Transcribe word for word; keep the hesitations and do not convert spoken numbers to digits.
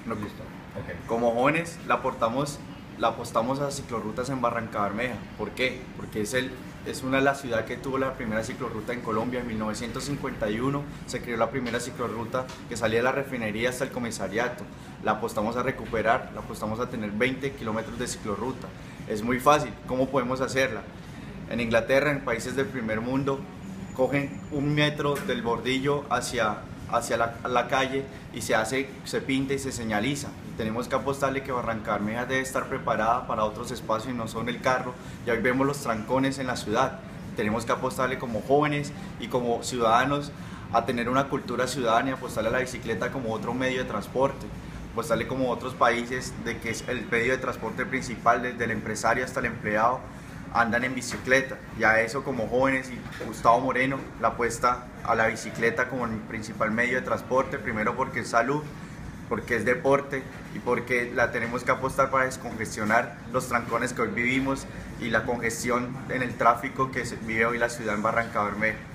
No, Listo. Ok. como jóvenes la aportamos, la apostamos a ciclorrutas en Barranca Bermeja. ¿Por qué? Porque es, el, es una de las ciudades que tuvo la primera ciclorruta en Colombia. En mil novecientos cincuenta y uno se creó la primera ciclorruta que salía de la refinería hasta el comisariato. La apostamos a recuperar, la apostamos a tener veinte kilómetros de ciclorruta. Es muy fácil. ¿Cómo podemos hacerla? En Inglaterra, en países del primer mundo, cogen un metro del bordillo hacia, hacia la, la calle y se hace, se pinta y se señaliza. Tenemos que apostarle que Barranca Bermeja debe estar preparada para otros espacios y no son el carro. Y hoy vemos los trancones en la ciudad. Tenemos que apostarle como jóvenes y como ciudadanos a tener una cultura ciudadana y apostarle a la bicicleta como otro medio de transporte. Apostarle como otros países de que es el medio de transporte principal, desde el empresario hasta el empleado andan en bicicleta. Y a eso como jóvenes, y Gustavo Moreno la apuesta a la bicicleta como el principal medio de transporte, primero porque es salud, porque es deporte y porque la tenemos que apostar para descongestionar los trancones que hoy vivimos y la congestión en el tráfico que se vive hoy la ciudad en Barranca Bermeja.